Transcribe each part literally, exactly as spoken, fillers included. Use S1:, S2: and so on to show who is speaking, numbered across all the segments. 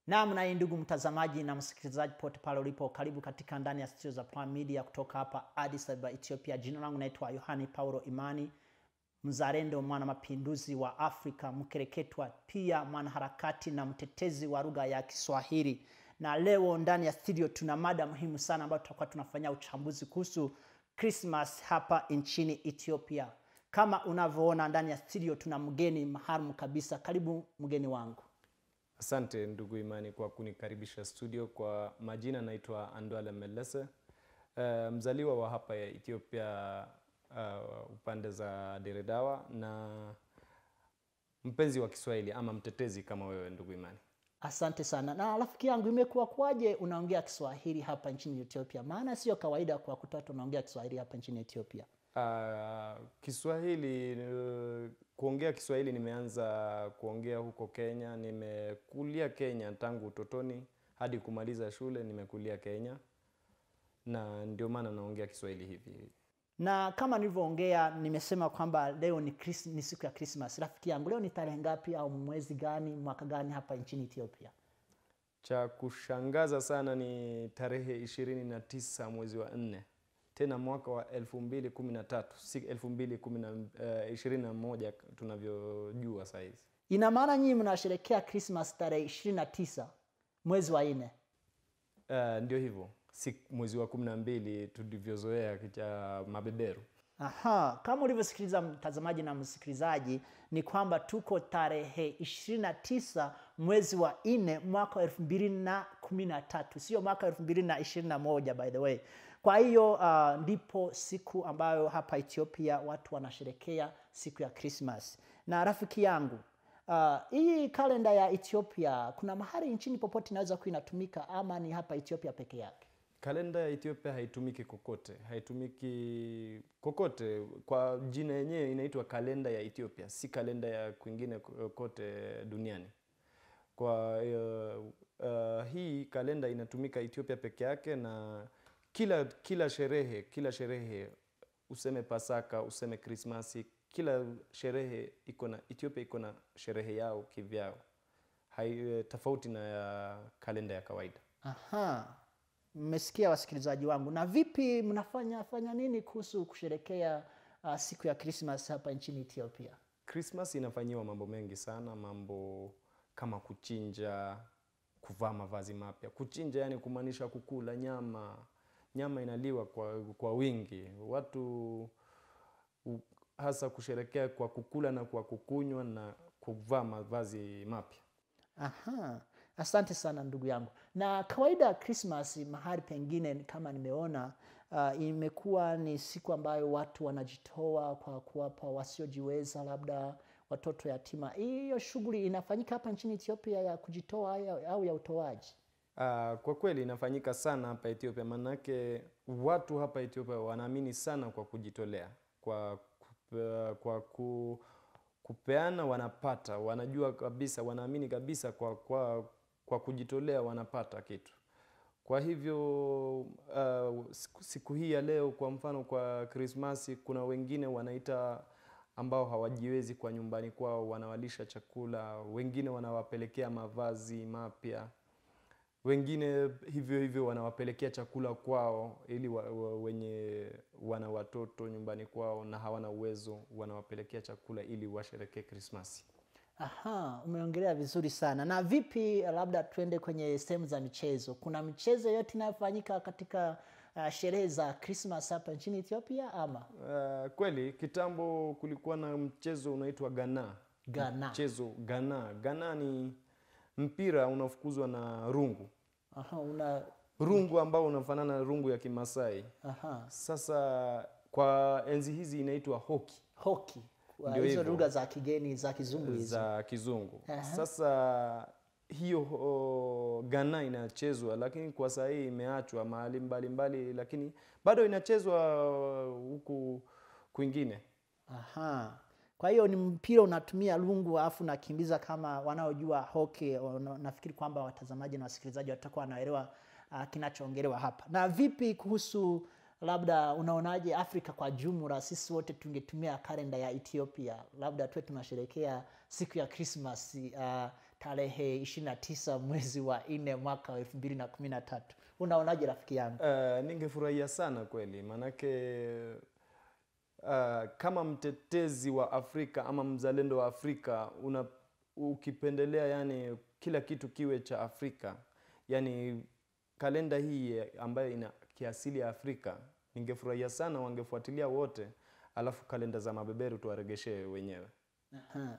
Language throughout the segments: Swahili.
S1: Naam, na ndugu mtazamaji na msikilizaji pote pale ulipo, karibu katika ndani ya studio za Prime Media kutoka hapa Addis Ababa, Ethiopia. Jina langu naitwa Yohani Paulo Imani, mzalendo, mwana mapinduzi wa Afrika, mkereketwa, pia mwanaharakati na mtetezi wa lugha ya Kiswahili. Na leo ndani ya studio tuna mada muhimu sana ambayo tutakuwa tunafanya uchambuzi kuhusu Christmas hapa nchini Ethiopia. Kama unavyoona ndani ya studio tuna mgeni maalum kabisa. Karibu mgeni wangu.
S2: Asante ndugu Imani kwa kunikaribisha studio. Kwa majina naitwa Andwale Melese, uh, mzaliwa wa hapa ya Ethiopia, uh, upande za Deredawa, na mpenzi wa Kiswahili ama mtetezi kama wewe ndugu Imani.
S1: Asante sana. Na rafiki yangu, imekuwa kwaje unaongea Kiswahili hapa nchini Ethiopia? Maana sio kawaida kwa kutoa unaongea Kiswahili hapa nchini Ethiopia.
S2: Uh, Kiswahili, uh, kuongea Kiswahili nimeanza kuongea huko Kenya. Nimekulia Kenya tangu utotoni hadi kumaliza shule, nimekulia Kenya, na ndio maana naongea Kiswahili hivi.
S1: Na kama nilivyoongea, nimesema kwamba leo ni, Chris, ni siku ya Christmas. Rafiki yangu, leo ni tarehe ngapi au mwezi gani, mwaka gani hapa nchini Ethiopia?
S2: Cha kushangaza sana ni tarehe ishirini na tisa mwezi wa nne. Tena mwaka wa elfu mbili kumi na tatu, si elfu mbili ishirini na moja tunavyojua sasa hivi.
S1: Ina maana nyinyi mnasherehekea Christmas tarehe ishirini na tisa mwezi wa nne?
S2: Uh, ndio hivyo. Si mwezi wa kumi na mbili tulivyozoea cha mabeberu.
S1: Aha, kama ulivyosikiliza mtazamaji na msikilizaji, ni kwamba tuko tarehe ishirini na tisa mwezi wa nne mwaka elfu mbili kumi na tatu, sio mwaka elfu mbili ishirini na moja by the way. Kwa hiyo uh, ndipo siku ambayo hapa Ethiopia watu wanasherehekea siku ya Christmas. Na rafiki yangu, uh, hii kalenda ya Ethiopia kuna mahali nchini popote inaweza kuwa inatumika ama ni hapa Ethiopia peke yake?
S2: Kalenda ya Ethiopia haitumiki kokote, haitumiki kokote. Kwa jina yenyewe inaitwa kalenda ya Ethiopia, si kalenda ya kwingine kote duniani. Kwa uh, uh, hii kalenda inatumika Ethiopia peke yake, na kila kila sherehe, kila sherehe, useme Pasaka, useme Krismasi, kila sherehe iko na Ethiopia iko na sherehe yao kivyao. Hai tofauti na ya kalenda ya kawaida.
S1: Aha. Mmesikia wasikilizaji wangu. Na vipi mnafanya fanya nini kuhusu kusherehekea uh, siku ya Christmas hapa nchini Ethiopia?
S2: Christmas inafanyiwa mambo mengi sana, mambo kama kuchinja, kuvaa mavazi mapya. Kuchinja yani kumaanisha kukula nyama. Nyama inaliwa kwa kwa wingi. Watu u, hasa kusherehekea kwa kukula na kwa kukunywa na kuvaa mavazi mapya.
S1: Aha. Asante sana ndugu yangu. Na kawaida Christmas mahali pengine kama nimeona uh, imekuwa ni siku ambayo watu wanajitoa kwa kuwapa wasiojiweza, labda watoto yatima. Hiyo shughuli inafanyika hapa nchini Ethiopia ya kujitoa au ya utoaji?
S2: Uh, kwa kweli inafanyika sana hapa Ethiopia, manake watu hapa Ethiopia wanaamini sana kwa kujitolea, kwa uh, kwa ku, kupeana wanapata, wanajua kabisa, wanaamini kabisa kwa kwa kwa kujitolea wanapata kitu. Kwa hivyo uh, siku, siku hii ya leo kwa mfano kwa Krismasi, kuna wengine wanaita ambao hawajiwezi kwa nyumbani kwao, wanawalisha chakula, wengine wanawapelekea mavazi mapya, wengine hivyo hivyo wanawapelekea chakula kwao, ili wa, wa, wenye wana watoto nyumbani kwao na hawana uwezo wanawapelekea chakula ili washerehekee Krismasi.
S1: Aha, umeongelea vizuri sana. Na vipi, labda tuende kwenye sehemu za michezo. Kuna michezo yote inayofanyika katika uh, sherehe za Christmas hapa nchini Ethiopia ama?
S2: Uh, kweli kitambo kulikuwa na mchezo unaitwa Gana.
S1: Gana.
S2: Mchezo Gana. Gana ni mpira unafukuzwa na rungu. Aha, una rungu ambao unafanana na rungu ya Kimasai. Aha. Sasa kwa enzi hizi inaitwa hockey.
S1: Hockey. Hizo lugha za kigeni za kizungu hizo.
S2: Za kizungu. Aha. Sasa hiyo uh, Gana inachezwa, lakini kwa sasa hii imeachwa mahali mbalimbali, lakini bado inachezwa huku kwingine.
S1: Aha. Kwa hiyo ni mpira unatumia lungu afu nakimbiza kama wanaojua hockey. Nafikiri kwamba watazamaji na wasikilizaji watakuwa wanaelewa uh, kinachoongelewa hapa. Na vipi kuhusu, labda unaonaje Afrika kwa jumla, sisi wote tungetumia kalenda ya Ethiopia, labda tuwe tunasherehekea siku ya Christmas uh, tarehe ishirini na tisa mwezi wa nne mwaka wa elfu mbili na kumi na tatu. Unaonaje rafiki yangu?
S2: Uh, ningefurahia sana kweli, manake uh, kama mtetezi wa Afrika ama mzalendo wa Afrika una ukipendelea yani kila kitu kiwe cha Afrika, yani kalenda hii ambayo ina kiasili ya Afrika, ningefurahia sana wangefuatilia wote, alafu kalenda za mabeberu tuwaregeshe wenyewe.
S1: Aha.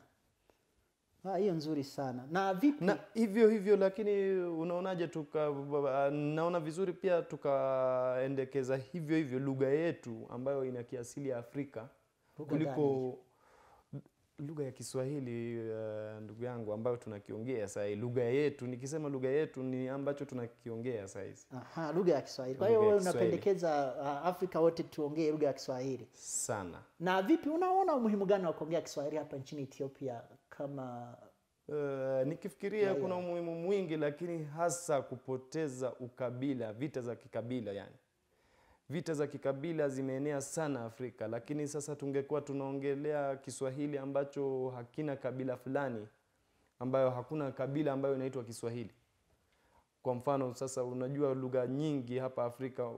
S1: Ah, hiyo nzuri sana. Na vipi?
S2: Na hivyo hivyo, lakini unaonaje tuka naona vizuri pia tukaendekeza hivyo hivyo lugha yetu ambayo ina kiasili ya Afrika kuliko lugha ya Kiswahili, uh, ndugu yangu, ambayo tunakiongea sasa. Lugha yetu, nikisema lugha yetu ni ambacho tunakiongea sasa hizi.
S1: Aha, lugha ya Kiswahili. Kwa hiyo wewe unapendekeza uh, Afrika wote tuongee lugha ya Kiswahili
S2: sana.
S1: Na vipi, unaona umuhimu gani wa kuongea Kiswahili hapa nchini Ethiopia? Kama
S2: uh, nikifikiria yeah, kuna umuhimu mwingi, lakini hasa kupoteza ukabila, vita za kikabila yani. Vita za kikabila zimeenea sana Afrika, lakini sasa tungekuwa tunaongelea Kiswahili ambacho hakina kabila fulani, ambayo hakuna kabila ambayo inaitwa Kiswahili. Kwa mfano sasa, unajua lugha nyingi hapa Afrika,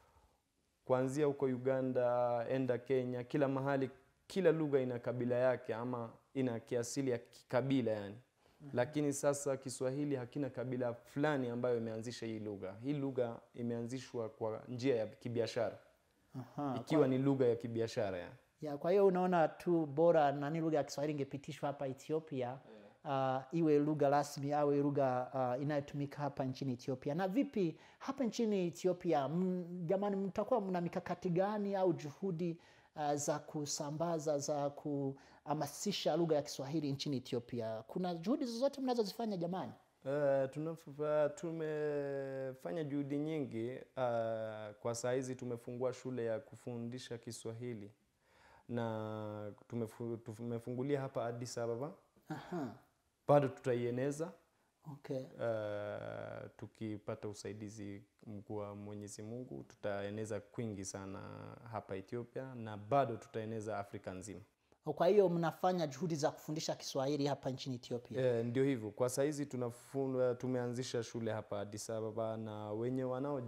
S2: kuanzia huko Uganda, enda Kenya, kila mahali, kila lugha ina kabila yake ama ina kiasili ya kikabila yani. Mm-hmm. Lakini sasa Kiswahili hakina kabila fulani ambayo imeanzisha hii lugha. Hii lugha imeanzishwa kwa njia ya kibiashara. Aha, ikiwa kwa ni lugha ya kibiashara yani.
S1: Ya, kwa hiyo unaona tu bora na ni lugha ya Kiswahili ingepitishwa hapa Ethiopia, yeah, uh, iwe lugha rasmi au lugha uh, inayotumika hapa nchini Ethiopia. Na vipi hapa nchini Ethiopia, jamani, mtakuwa mna mikakati gani au juhudi uh, za kusambaza, za kuhamasisha lugha ya Kiswahili nchini Ethiopia? Kuna juhudi zozote mnazozifanya jamani?
S2: Uh, tunafufa, tumefanya juhudi nyingi. Uh, kwa saa hizi tumefungua shule ya kufundisha Kiswahili na tumefu, tumefungulia hapa Addis Ababa. Aha. Bado tutaieneza.
S1: Okay.
S2: Uh, tukipata usaidizi wa Mwenyezi Mungu tutaeneza kwingi sana hapa Ethiopia, na bado tutaeneza Afrika nzima.
S1: Kwa hiyo mnafanya juhudi za kufundisha Kiswahili hapa nchini Ethiopia?
S2: E, ndio hivyo. Kwa sasa hizi tunafunda, tumeanzisha shule hapa Addis Ababa, na wenye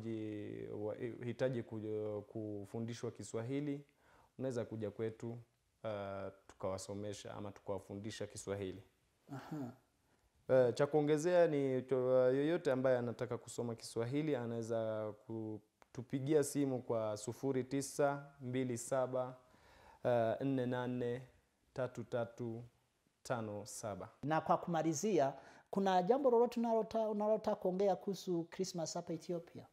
S2: wanaohitaji kufundishwa Kiswahili unaweza kuja kwetu, uh, tukawasomesha ama tukawafundisha Kiswahili. Aha. Uh, cha kuongezea ni uh, yoyote ambaye anataka kusoma Kiswahili anaweza kutupigia simu kwa sufuri tisa mbili saba nne nane tatu tatu tano saba.
S1: Na kwa kumalizia, kuna jambo lolote unalotaka kuongea kuhusu Christmas hapa Ethiopia?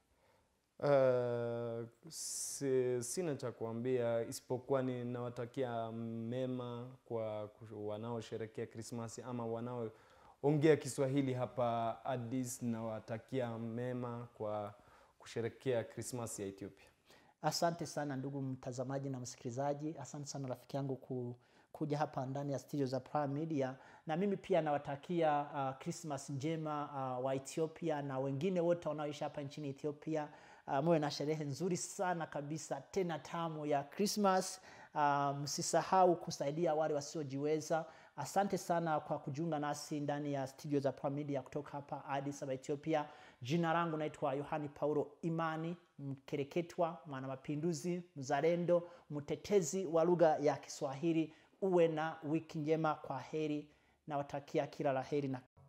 S2: Uh, si, sina cha kuambia isipokuwa ninawatakia mema kwa wanaosherehekea Christmas ama wanaoongea Kiswahili hapa Addis. Nawatakia mema kwa kusherehekea Christmas ya Ethiopia.
S1: Asante sana ndugu mtazamaji na msikilizaji. Asante sana rafiki yangu ku, kuja hapa ndani ya studio za Prime Media. Na mimi pia nawatakia uh, Christmas njema uh, wa Ethiopia na wengine wote wanaoishi hapa nchini Ethiopia. Uh, mwe na sherehe nzuri sana kabisa, tena tamu ya Christmas. Uh, msisahau kusaidia wale wasiojiweza. Asante sana kwa kujiunga nasi ndani ya studio za Prime Media kutoka hapa Addis Ababa, Ethiopia. Jina langu naitwa Yohani Paulo Imani, mkereketwa, mwana mapinduzi, mzalendo, mtetezi wa lugha ya Kiswahili. Uwe na wiki njema. Kwa heri, nawatakia kila la heri na